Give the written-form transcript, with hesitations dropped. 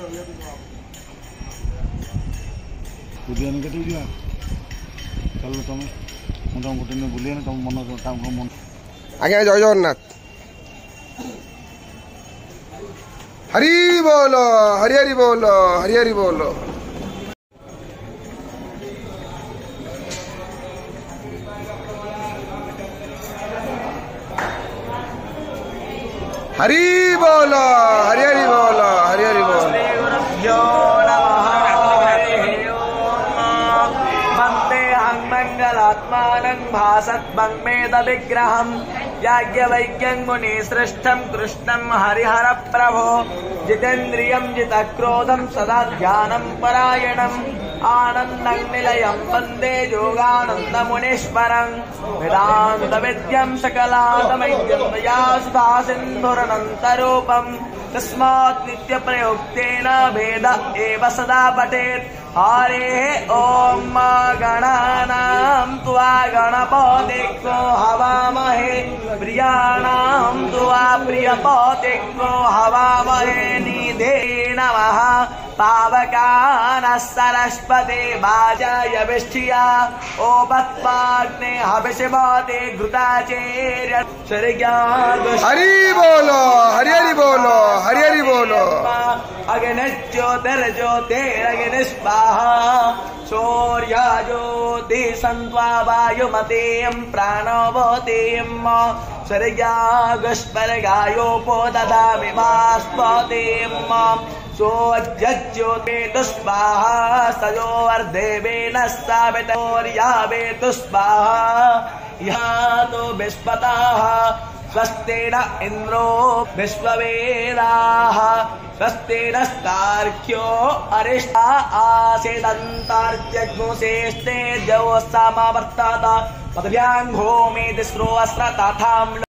बुलियानी के दिया चलो तुम मुझे गोटे दिन बुलियानी तुम मन मन आज्ञा जय जगन्नाथ हरि बोलो हरि हरि बोलो हरि हरि बोलो हरि बोलो हरि हरि बोलो हरि हरि बोलो मंगलात्मानं भासद्भंगमेद विग्रहं याज्ञवल्क्यं मुनि सृष्टं कृष्णं हरिहर प्रभो जितेन्द्रियं जितक्रोधं सदा ध्यानं परायणम् आनन्दं निलयं वन्दे योगानन्दमुनीश्वरं वेदान्तविद्यं सकलातमैक्यं मया सुधा सिन्धुरनन्तरूपं तस्मात् नित्यप्रयोक्तेन वेद एव सदा पठेत् हरेः ॐ गणानां त्वा गणपतिको हवामहे प्रियाणां त्वा प्रियपतिको हवामहे निधे नमः पावकानः सरस्वती वाजाय विष्ठिया ओपत्पाग्ने हविषवते घृताचेर्य हरि बोलो हरि हरि बोलो हरि हरि बोलो अग्निज्योतिर्ज्योतिरग्निस्वाहा शौर्य ज्योति सन्त्वा वायुमतीं प्राणवतीं स्वर्गागस्वर्गायोपो ददामि भास्वतीं सोऽज्योतिर्वेतु स्वाहा सयोर्देवेन सावितोर्यावेतु स्वाहा यातो विश्वताः स्वस्ति न इन्द्रो विश्ववेदाः स्वस्ति नस्तार्क्ष्यो अरिष्टा आसेदन्तार्क्ष्यग्मुसेष्टे द्यौः समावर्तत पदव्यां भूमि तिस्रो अस्र तथां